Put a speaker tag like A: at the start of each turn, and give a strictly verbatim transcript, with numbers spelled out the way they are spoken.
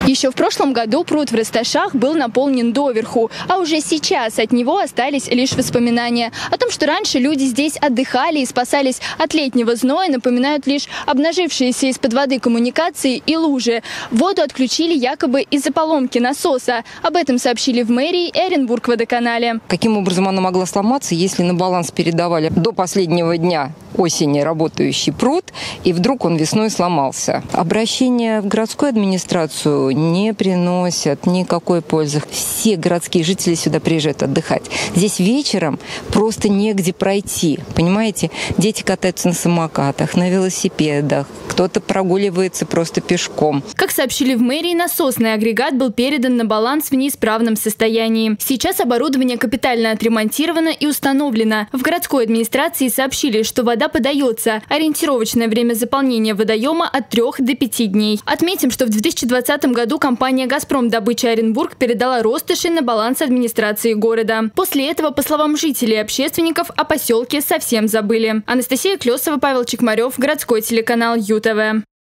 A: Еще в прошлом году пруд в Расташах был наполнен доверху, а уже сейчас от него остались лишь воспоминания. О том, что раньше люди здесь отдыхали и спасались от летнего зноя, напоминают лишь обнажившиеся из-под воды коммуникации и лужи. Воду отключили якобы из-за поломки насоса. Об этом сообщили в мэрии и Оренбург-водоканале.
B: Каким образом она могла сломаться, если на баланс передавали до последнего дня осени работающий пруд, и вдруг он весной сломался? Обращения в городскую администрацию не приносят никакой пользы. Все городские жители сюда приезжают отдыхать. Здесь вечером просто негде пройти. Понимаете? Дети катаются на самокатах, на велосипедах. Кто-то прогуливается просто пешком.
A: Как сообщили в мэрии, насосный агрегат был передан на баланс в неисправном состоянии. Сейчас оборудование капитально отремонтировано и установлено. В городской администрации сообщили, что вода подается. Ориентировочное время заполнения водоема от трех до пяти дней. Отметим, что в две тысячи двадцатом году компания «Газпром Добыча Оренбург» передала Ростыши на баланс администрации города. После этого, по словам жителей и общественников, о поселке совсем забыли. Анастасия Клесова, Павел Чекмарев, городской телеканал ЮТВ.